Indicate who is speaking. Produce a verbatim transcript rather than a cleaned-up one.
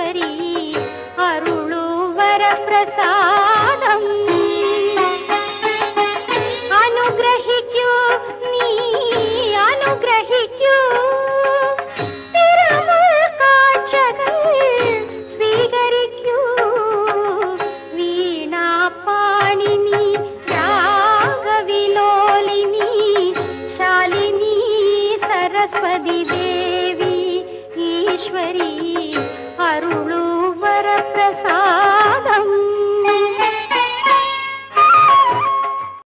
Speaker 1: ഈശ്വരി അരുളു വരപ്രസാദം അനുഗ്രഹിക്കൂ നീ അനുഗ്രഹിക്കൂ തിരുമുൽ കാഴ്ചകൾ സ്വീകരിക്കൂ വീണാപാണിനി രാഗവിലോലിനി ശാലിനി सरस्वती देवी ईश्वरी अरुळु वरप्रसाद।